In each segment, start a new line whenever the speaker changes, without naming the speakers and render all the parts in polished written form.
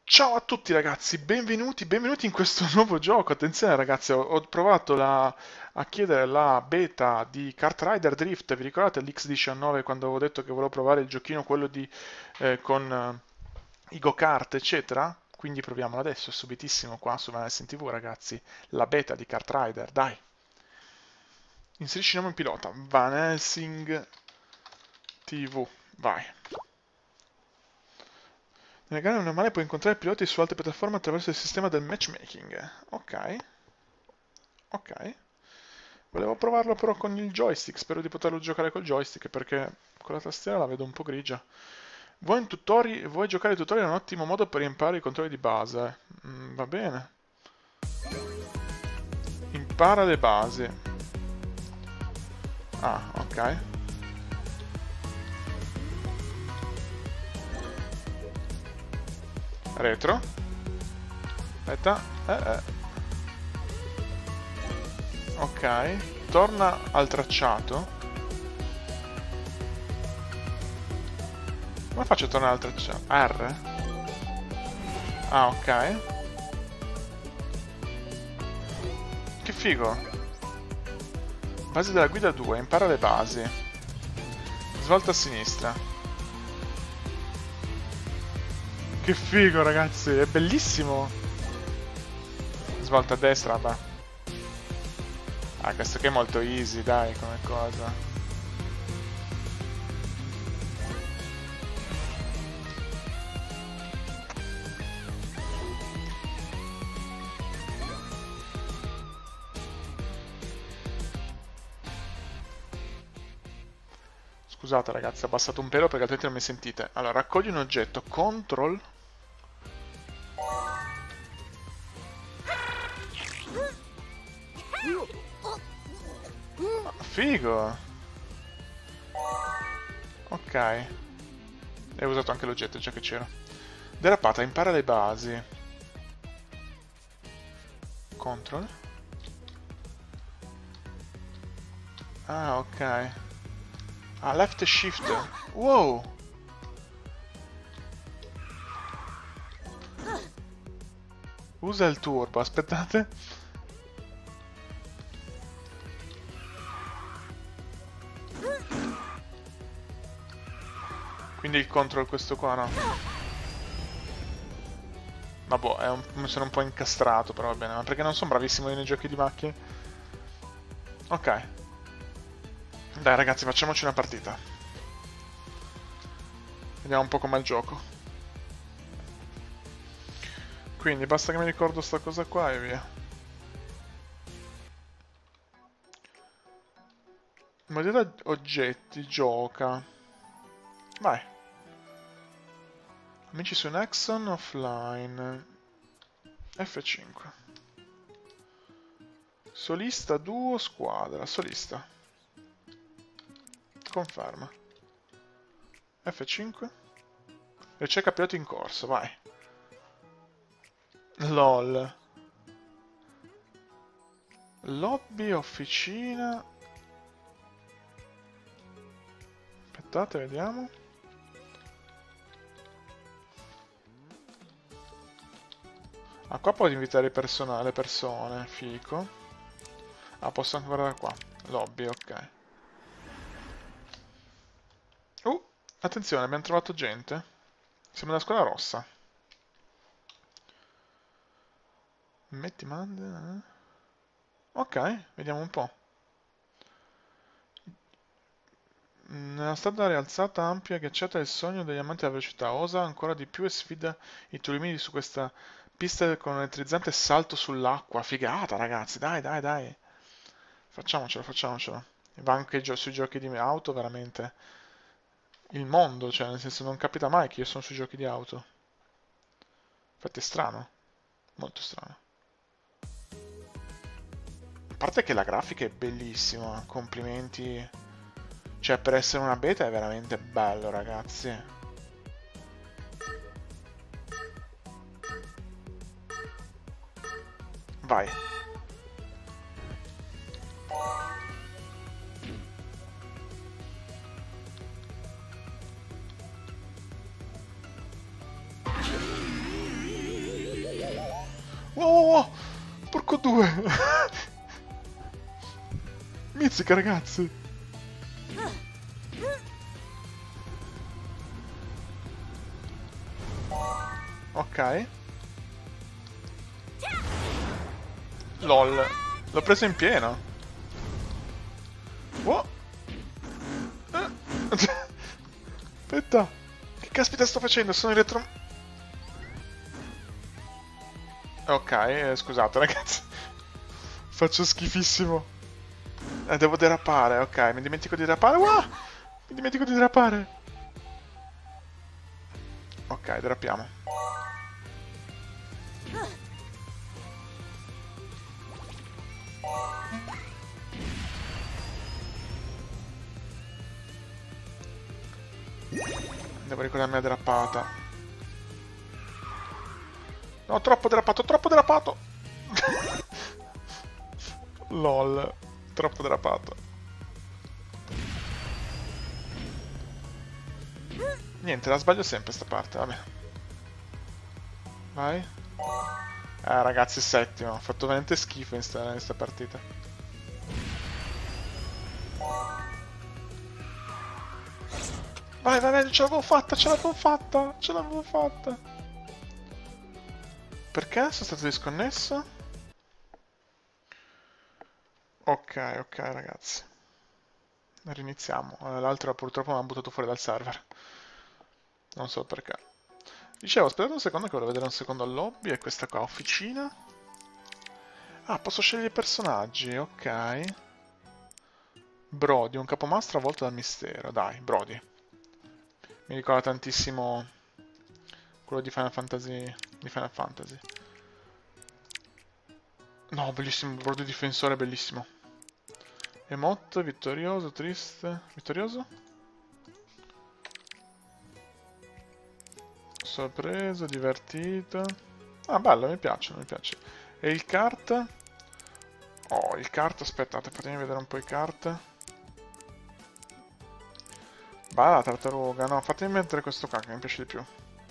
Ciao a tutti ragazzi, benvenuti in questo nuovo gioco. Attenzione ragazzi, ho provato a chiedere la beta di Kart Rider Drift. Vi ricordate l'X19 quando avevo detto che volevo provare il giochino, quello con i go-kart, eccetera? Quindi proviamolo adesso, subitissimo qua su Van Helsing TV ragazzi, la beta di Kart Rider, dai. Inserisci nome pilota, Van Helsing TV, vai. Nelle gare normali puoi incontrare piloti su altre piattaforme attraverso il sistema del matchmaking. Ok, ok. Volevo provarlo però con il joystick, spero di poterlo giocare col joystick perché con la tastiera la vedo un po' grigia. Vuoi giocare ai tutorial? È un ottimo modo per imparare i controlli di base. Va bene. Impara le basi. Ah, ok. Retro. Aspetta. Ok. Torna al tracciato. Come faccio a tornare al tracciato? R? Ah, ok. Che figo. Basi della guida 2, impara le basi. Svolta a sinistra. Che figo ragazzi, è bellissimo. Svolta a destra, vabbè. Ah, questo che è molto easy, dai, come cosa. Scusate ragazzi, ho abbassato un pelo perché altrimenti non mi sentite. Allora, raccogli un oggetto, control. Ah, figo. Ok. E ho usato anche l'oggetto, già che c'era. Derapata, impara le basi. Control. Ah, ok. Ah, left shift. Wow. Usa il turbo, aspettate. Quindi il control questo qua, no? Vabbè, mi sono un po' incastrato, però va bene. Ma perché non sono bravissimo io nei giochi di macchine? Ok. Dai ragazzi, facciamoci una partita. Vediamo un po' com'è il gioco. Quindi basta che mi ricordo sta cosa qua e via. Modella oggetti, gioca. Vai. Amici su Nexon offline. F5. Solista, duo, squadra. Solista. Conferma. F5. Ricerca piloti in corso, vai. LOL. Lobby, officina. Aspettate, vediamo. Ah, qua puoi invitare le persone. Fico. Ah, posso anche guardare qua. Lobby, ok. Attenzione, abbiamo trovato gente. Siamo nella squadra rossa. Metti manda. Ok, vediamo un po'. Nella strada rialzata, ampia e ghiacciata è il sogno degli amanti della velocità. Osa ancora di più e sfida i tuoi limiti su questa pista con un elettrizzante salto sull'acqua. Figata, ragazzi, dai, dai, dai. Facciamocelo, facciamocelo. Va anche sui giochi di auto, veramente. Il mondo, cioè, nel senso non capita mai che io sono sui giochi di auto. Infatti è strano, molto strano. A parte che la grafica è bellissima, complimenti. Cioè, per essere una beta è veramente bello, ragazzi. Vai. Wow! Porco due! Mizzica, ragazzi! Ok. LOL. L'ho preso in pieno. Wow! Aspetta! Che caspita sto facendo? Sono in retro... Ok, scusate ragazzi. Faccio schifissimo. Devo derapare, ok. Mi dimentico di derapare. Wow! Mi dimentico di derapare. Ok, derapiamo. Devo ricordarmi la derapata. No, troppo derapato, troppo derapato! LOL, troppo derapato. Niente, la sbaglio sempre sta parte, vabbè. Vai. Ragazzi, settimo. Ho fatto veramente schifo in sta partita. Vai, vai, vai, ce l'avevo fatta, ce l'avevo fatta, ce l'avevo fatta. Perché sono stato disconnesso? Ok, ok, ragazzi. Riniziamo. L'altro purtroppo mi ha buttato fuori dal server. Non so perché. Dicevo, aspettate un secondo che volevo vedere un secondo al lobby. E questa qua, officina. Ah, posso scegliere i personaggi, ok. Brody, un capomastro avvolto dal mistero. Dai, Brody. Mi ricorda tantissimo quello di Final Fantasy. No, bellissimo, Brody difensore, bellissimo. Emote, vittorioso, triste. Vittorioso? Sorpreso, divertito. Ah, bello, mi piace, mi piace. E il kart? Oh, il kart, aspettate, fatemi vedere un po' i kart. Vai la tartaruga, no, fatemi mettere questo qua che mi piace di più.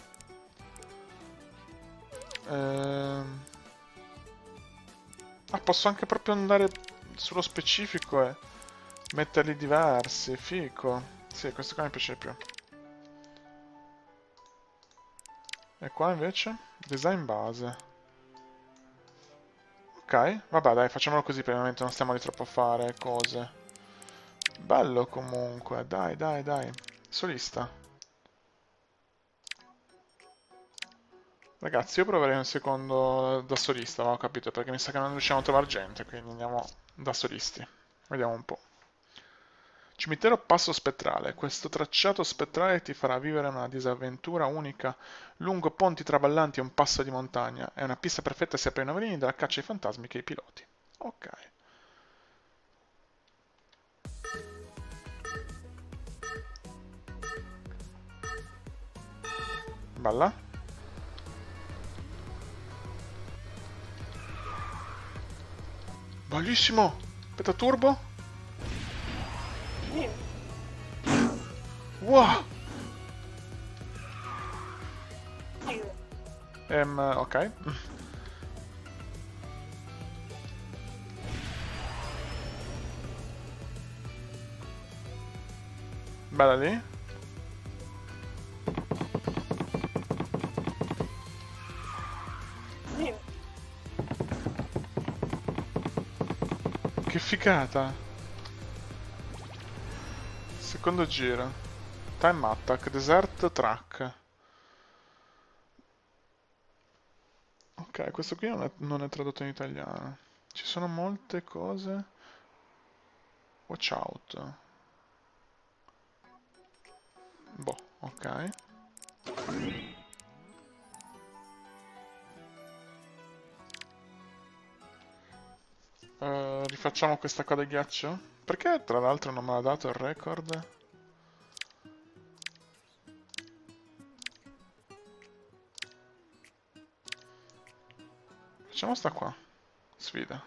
Ah, posso anche proprio andare sullo specifico e metterli diversi, fico. Sì, questo qua mi piace di più. E qua invece? Design base. Ok, vabbè dai, facciamolo così per il momento, non stiamo lì troppo a fare cose. Bello comunque, dai, dai, dai. Solista. Ragazzi, io proverei un secondo da solista, ma ho capito, perché mi sa che non riusciamo a trovare gente, quindi andiamo da solisti. Vediamo un po'. Cimitero Passo Spettrale. Questo tracciato spettrale ti farà vivere una disavventura unica lungo ponti traballanti e un passo di montagna. È una pista perfetta sia per i novelini della caccia ai fantasmi che ai piloti. Ok. Bella. Bellissimo! Aspetta, turbo? Wow! Ok. Bella lì. Che figata! Secondo giro. Time Attack, Desert Track. Ok, questo qui non è tradotto in italiano. Ci sono molte cose. Watch out. Boh, ok. Rifacciamo questa qua del ghiaccio? Perché tra l'altro non me l'ha dato il record? Facciamo sta qua. Sfida.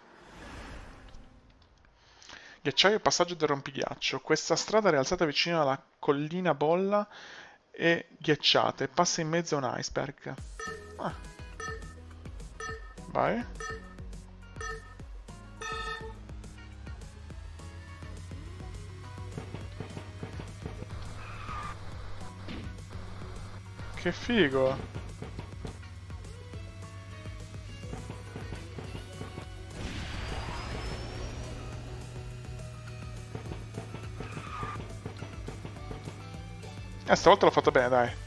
Ghiacciaio e passaggio del rompighiaccio. Questa strada rialzata vicino alla collina bolla è ghiacciata e passa in mezzo a un iceberg. Ah. Vai. Che figo. Stavolta l'ho fatto bene, dai.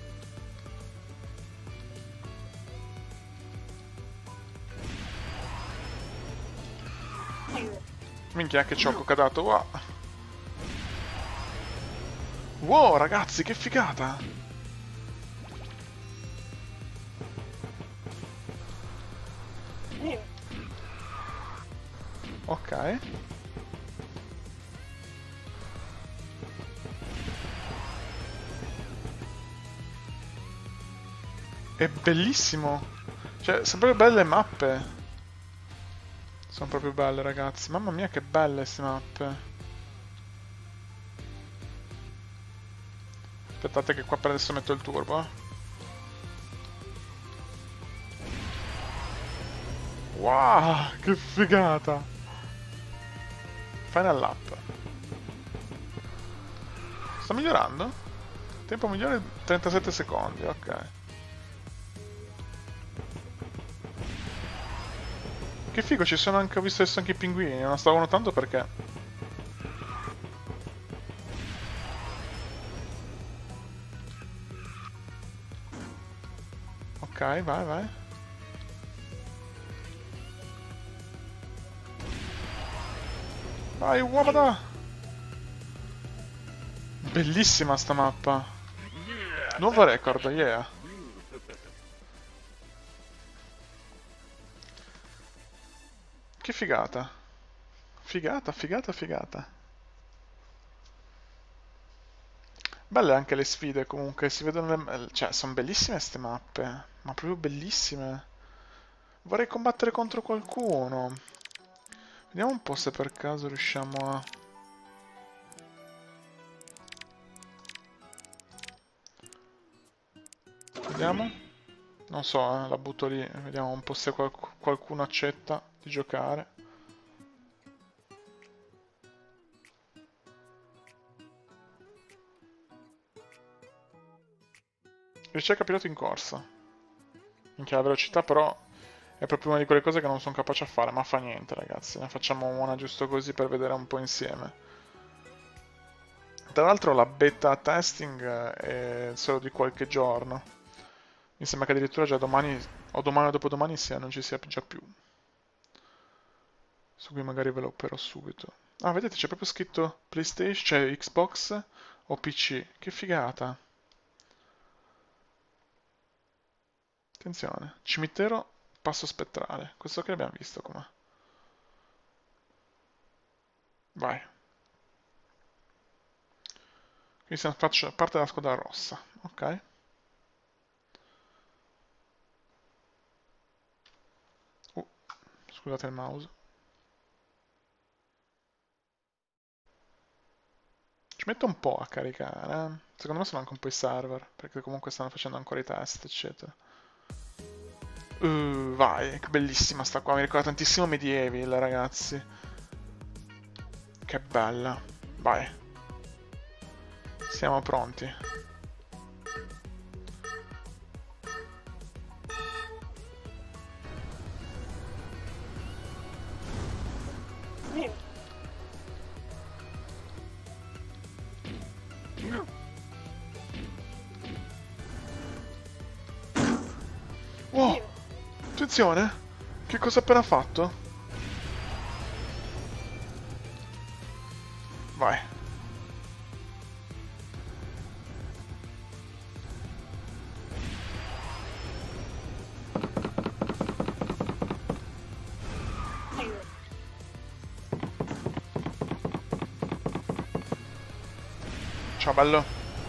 Minchia, che ciocco che ha dato, wow. Wow, ragazzi, che figata! Ok. È bellissimo! Cioè, sono proprio belle le mappe. Sono proprio belle, ragazzi. Mamma mia, che belle queste mappe. Aspettate che qua per adesso metto il turbo. Wow, che figata! Final lap. Sto migliorando? Tempo migliore 37 secondi, ok. Che figo, ci sono anche, ho visto adesso anche i pinguini, non stavo notando perché. Ok, vai, vai. Vai, uomada! Bellissima sta mappa. Nuovo record, yeah. Che figata. Figata, figata, figata. Belle anche le sfide comunque, si vedono le... Cioè, sono bellissime ste mappe. Ma proprio bellissime. Vorrei combattere contro qualcuno. Vediamo un po' se per caso riusciamo a... Vediamo. Non so, la butto lì. Vediamo un po' se qualcuno accetta di giocare. Ricerca pilota in corsa. Minchia, la velocità però è proprio una di quelle cose che non sono capace a fare, ma fa niente, ragazzi. Ne facciamo una giusto così per vedere un po' insieme. Tra l'altro la beta testing è solo di qualche giorno. Mi sembra che addirittura già domani o domani o dopodomani non ci sia già più. Su cui magari ve lo opero subito. Ah, vedete, c'è proprio scritto PlayStation, cioè Xbox o PC. Che figata. Attenzione, cimitero, passo spettrale. Questo che abbiamo visto com'è. Vai. Quindi siamo parte della squadra rossa. Ok. Scusate il mouse. Ci metto un po' a caricare, eh. Secondo me sono anche un po' i server, perché comunque stanno facendo ancora i test, eccetera. Vai, che bellissima sta qua, mi ricorda tantissimo Medieval, ragazzi. Che bella. Vai. Siamo pronti. Wow! Attenzione! Che cosa ha appena fatto? Vai. Ciao bello.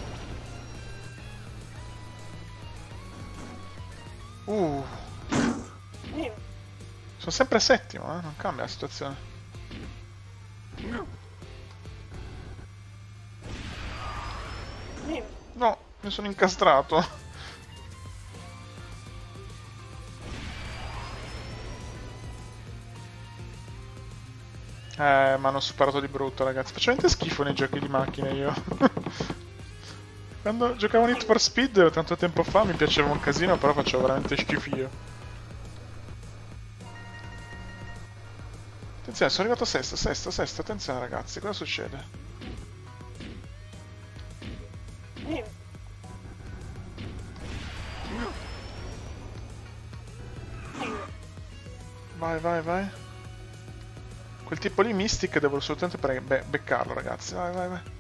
Sono sempre settimo, non cambia la situazione. No, mi sono incastrato. Mi hanno superato di brutto, ragazzi. Faccio veramente schifo nei giochi di macchine io. Quando giocavo Need for Speed tanto tempo fa mi piaceva un casino, però facevo veramente schifo io. Attenzione, sono arrivato sesto, attenzione ragazzi, cosa succede? Vai, vai, vai. Quel tipo lì Mystic devo assolutamente beccarlo, ragazzi. Vai, vai, vai.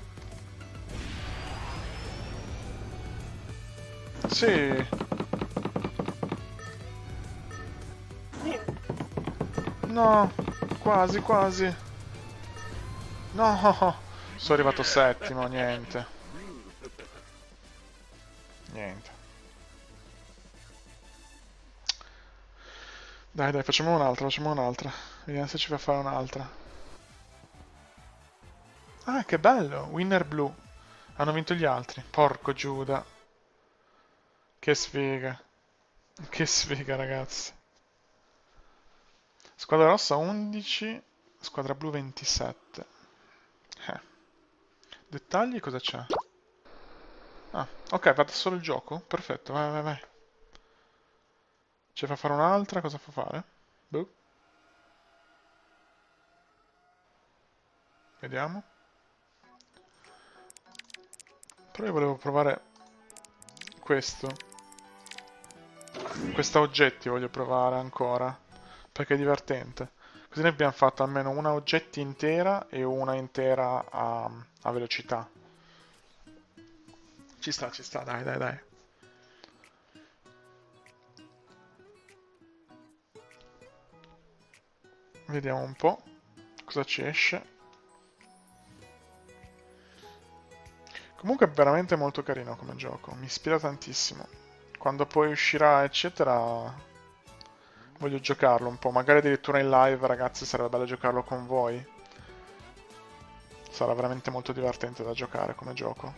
Sì. No, quasi, quasi. No, sono arrivato settimo, niente. Niente. Dai, dai, facciamo un'altra, facciamo un'altra. Vediamo se ci fa fare un'altra. Ah, che bello! Winner blu. Hanno vinto gli altri. Porco Giuda. Che sfiga. Che sfiga, ragazzi. Squadra rossa 11, squadra blu 27. Dettagli cosa c'è? Ah, ok, vado solo il gioco? Perfetto, vai, vai, vai. Ci fa fare un'altra? Cosa fa fare? Boh. Vediamo. Però io volevo provare questo. Questo oggetti voglio provare ancora. Perché è divertente. Così ne abbiamo fatto almeno una oggetti intera e una intera a velocità. Ci sta, dai, dai, dai. Vediamo un po' cosa ci esce. Comunque è veramente molto carino come gioco, mi ispira tantissimo. Quando poi uscirà, eccetera, voglio giocarlo un po'. Magari addirittura in live, ragazzi, sarebbe bello giocarlo con voi. Sarà veramente molto divertente da giocare come gioco.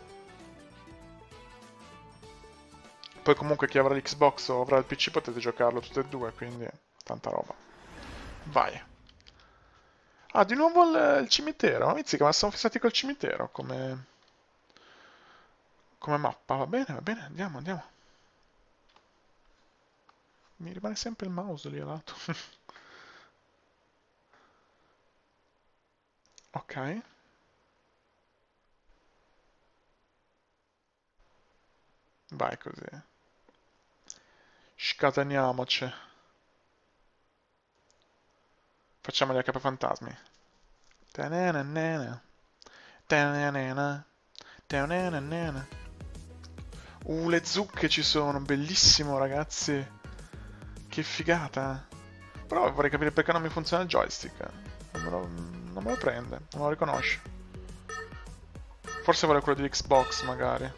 Poi comunque chi avrà l'Xbox o avrà il PC potete giocarlo tutte e due, quindi tanta roba. Vai. Ah, di nuovo il cimitero. Mizzica, ma siamo fissati col cimitero come mappa. Va bene, andiamo, andiamo. Mi rimane sempre il mouse lì a lato. Ok. Vai così. Scateniamoci. Facciamo gli HP fantasmi. Tananana. Tananana. Tananana. Le zucche ci sono. Bellissimo, ragazzi. Che figata. Però vorrei capire perché non mi funziona il joystick. Non me lo prende. Non lo riconosce. Forse vuole quello di Xbox, magari.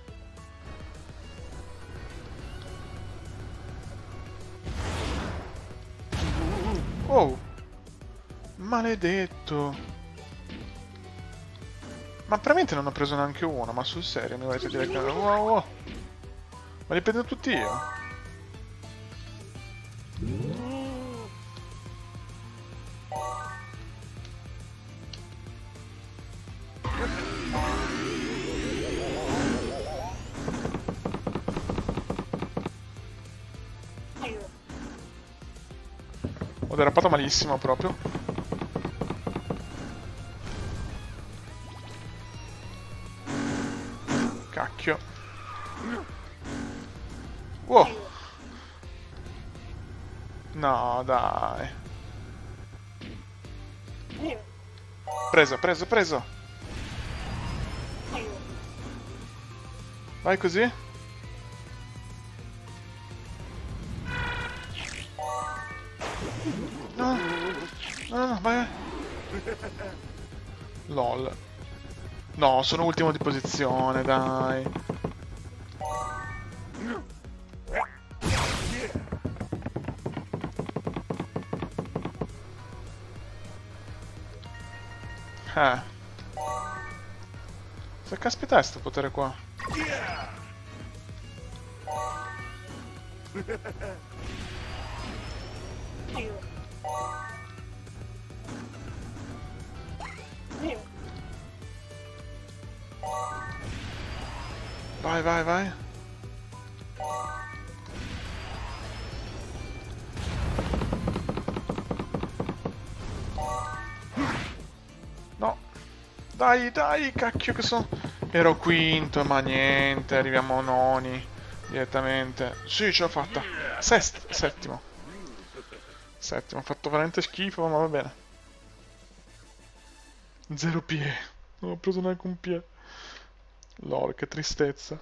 Oh! Maledetto! Ma veramente non ho preso neanche uno, ma sul serio mi volete dire che... Wow, wow. Ma li prendo tutti io? Ho derapato malissimo proprio. Cacchio. Wow. No, dai. Preso, preso, preso. Vai così. No. No, no, vai. LOL. No, sono ultimo di posizione, dai. Se caspita è sto potere qua? Vai, vai, vai. No. Dai, dai, cacchio che sono... Ero quinto, ma niente, arriviamo a noni. Direttamente. Sì, ce l'ho fatta. Settimo. Settimo, ho fatto veramente schifo, ma va bene. Zero pie. Non ho preso neanche un pie. Lol, che tristezza.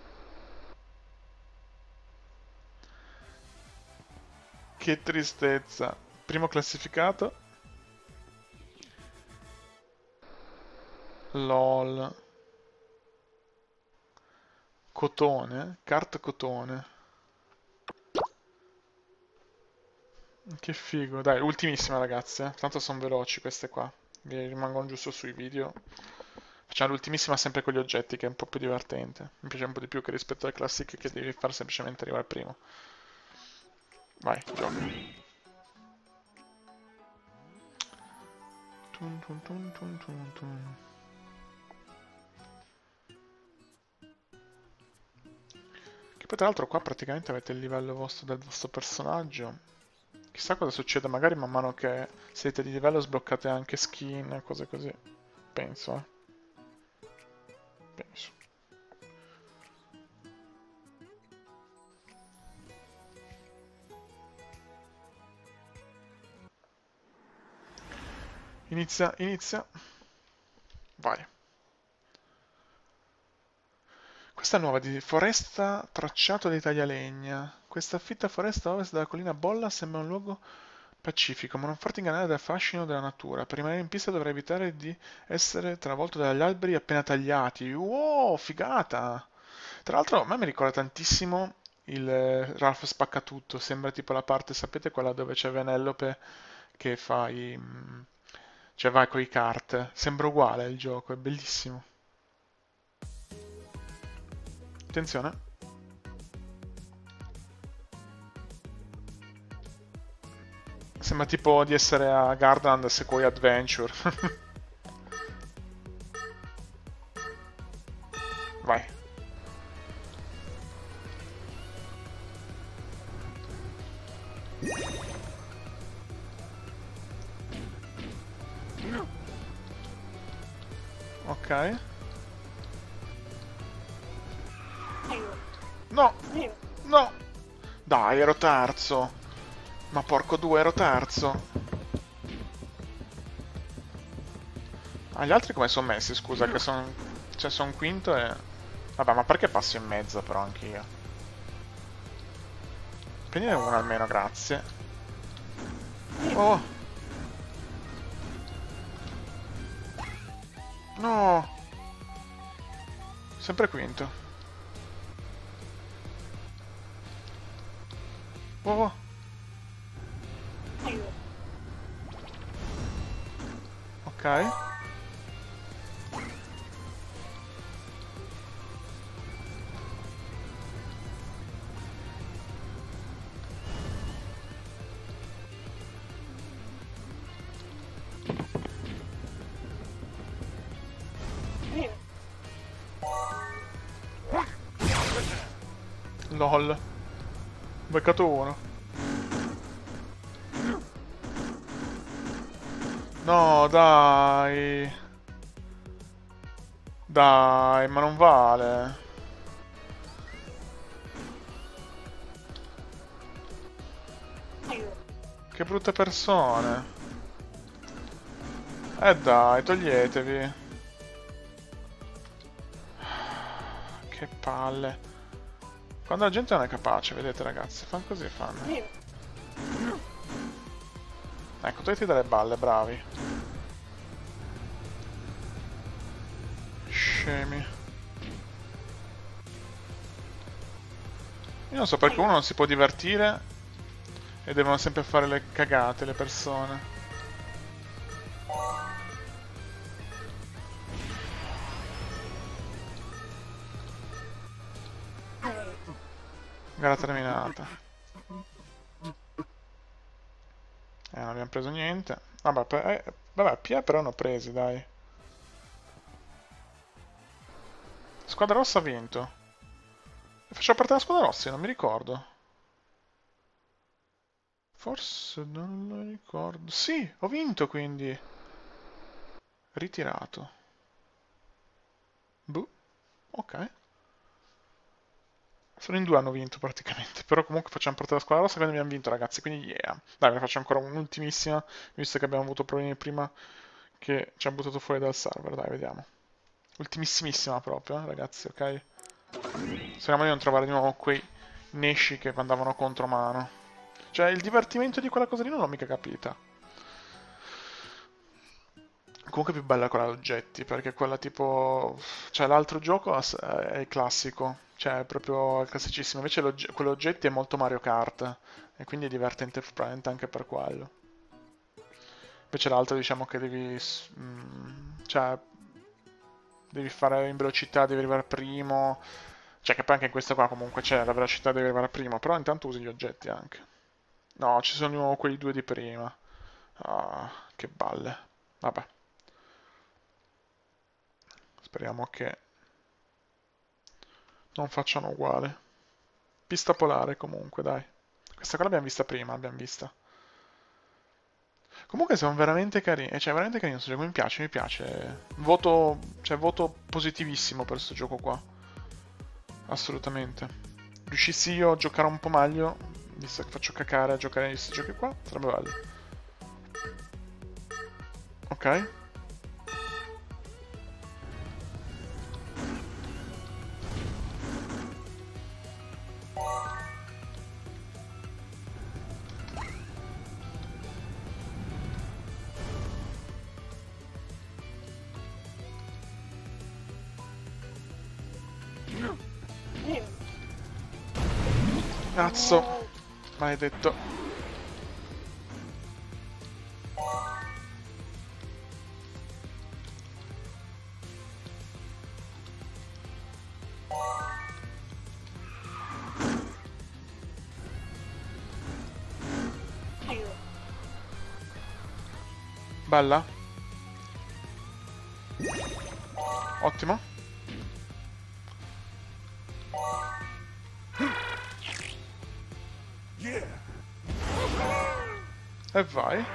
Che tristezza. Primo classificato. LOL. Cotone? Carta cotone. Che figo. Dai, ultimissima ragazzi. Tanto sono veloci queste qua. Mi rimangono giusto sui video. Facciamo l'ultimissima sempre con gli oggetti, che è un po' più divertente. Mi piace un po' di più che rispetto alle classiche che devi fare semplicemente arrivare primo. Vai, gioca. Tun tun tun tun tun tun. Che poi tra l'altro qua praticamente avete il livello vostro del vostro personaggio. Chissà cosa succede, magari man mano che siete di livello sbloccate anche skin e cose così. Penso, Penso. Inizia, inizia. Vai. Questa è nuova di foresta tracciato dai taglialegna. Questa fitta foresta a ovest della collina Bolla sembra un luogo pacifico, ma non farti ingannare dal fascino della natura. Per rimanere in pista dovrai evitare di essere travolto dagli alberi appena tagliati. Wow, figata! Tra l'altro a me mi ricorda tantissimo il Ralph Spaccatutto, sembra tipo la parte, sapete, quella dove c'è Venelope che fa i... cioè vai con i kart. Sembra uguale il gioco, è bellissimo. Attenzione. Sembra tipo di essere a Gardaland Sequoia Adventure. Vai. Ok. No! No! Dai, ero terzo. Ma porco due, ero terzo. Ah, gli altri come sono messi, scusa, che sono... cioè, sono quinto e... Vabbè, ma perché passo in mezzo, però, anch'io? Prendine uno almeno, grazie. Oh! No! Sempre quinto. Oh! Ok. LOL. Ho beccato uno. No, dai. Dai, ma non vale. Che brutte persone. Dai, toglietevi. Che palle. Quando la gente non è capace, vedete ragazzi, fanno così, fanno. Ecco, togliti dalle balle, bravi. Scemi. Io non so perché uno non si può divertire e devono sempre fare le cagate le persone. Gara terminata. Non abbiamo preso niente. Vabbè, vabbè, P però hanno presi, dai. Squadra rossa ha vinto. Faccio parte della squadra rossa, io non mi ricordo. Forse non lo ricordo. Sì, ho vinto quindi. Ritirato. Boh, ok. Solo in due hanno vinto praticamente, però comunque facciamo parte della squadra rossa quindi abbiamo vinto ragazzi, quindi yeah. Dai, ve ne faccio ancora un'ultimissima, visto che abbiamo avuto problemi prima che ci ha buttato fuori dal server, dai, vediamo. Ultimissimissima proprio, ragazzi, ok? Speriamo di non trovare di nuovo quei Neshi che andavano contro mano. Cioè, il divertimento di quella cosa lì non l'ho mica capita. Comunque è più bella quella ad oggetti, perché quella tipo... Cioè, l'altro gioco è classico, cioè è proprio classicissimo. Invece quello oggetti è molto Mario Kart, e quindi è divertente probabilmente anche per quello. Invece l'altro diciamo che devi... cioè, devi fare in velocità, devi arrivare primo. Cioè, che poi anche in questa qua comunque c'è la velocità, devi arrivare primo, però intanto usi gli oggetti anche. No, ci sono di nuovo quelli due di prima. Ah, che balle. Vabbè. Speriamo che non facciano uguale. Pista polare comunque, dai. Questa qua l'abbiamo vista prima, l'abbiamo vista. Comunque sono veramente carini, cioè veramente carino questo gioco, mi piace, mi piace. Voto, cioè voto positivissimo per questo gioco qua. Assolutamente. Riuscissi io a giocare un po' meglio, visto che faccio cacare a giocare in questi giochi qua, sarebbe bello. Ok. Cazzo, maledetto. Bella. Ottimo. E vai.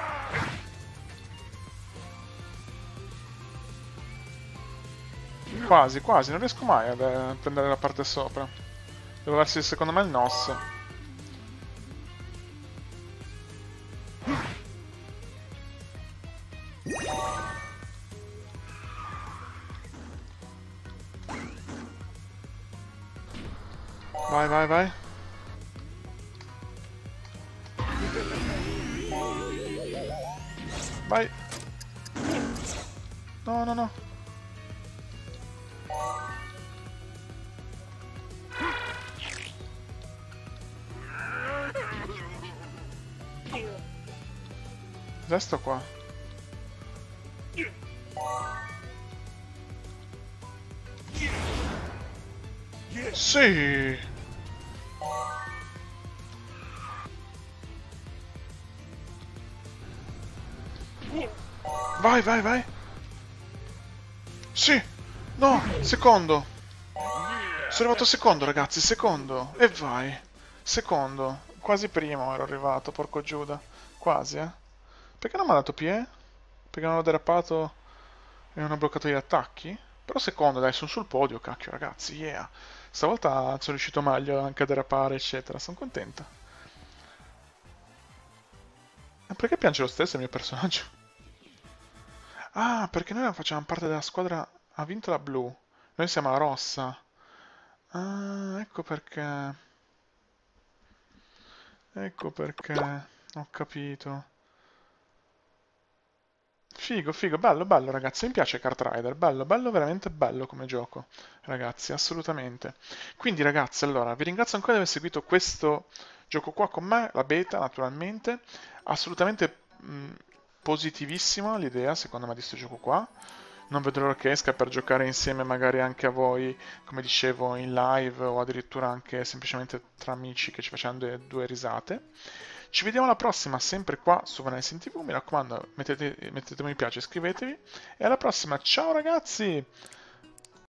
Quasi, quasi, non riesco mai a prendere la parte sopra. Devo essere secondo me il NOS. Vai, vai, vai. Vai. No, no, no. Cos'è sto qua? Sì! Vai, vai, vai! Sì! No! Secondo! Sono arrivato secondo, ragazzi, secondo! E vai! Secondo! Quasi primo ero arrivato, porco Giuda. Quasi, eh? Perché non mi ha dato PE? Perché non ho derapato e non ho bloccato gli attacchi? Però secondo, dai, sono sul podio, cacchio, ragazzi, yeah! Stavolta sono riuscito meglio anche a derapare, eccetera. Sono contento. Ma perché piange lo stesso il mio personaggio? Ah, perché noi facciamo parte della squadra... Ha vinto la blu. Noi siamo la rossa. Ah, ecco perché. Ecco perché. Ho capito. Figo, figo, bello, bello ragazzi, mi piace Kart Rider, bello, bello, veramente bello come gioco, ragazzi, assolutamente. Quindi ragazzi, allora, vi ringrazio ancora di aver seguito questo gioco qua con me, la beta naturalmente, assolutamente positivissima l'idea secondo me di questo gioco qua, non vedo l'ora che esca per giocare insieme magari anche a voi, come dicevo, in live o addirittura anche semplicemente tra amici che ci facciamo due risate. Ci vediamo alla prossima, sempre qua su Vanessa in TV. Mi raccomando, mettete un mi piace, iscrivetevi. E alla prossima, ciao ragazzi!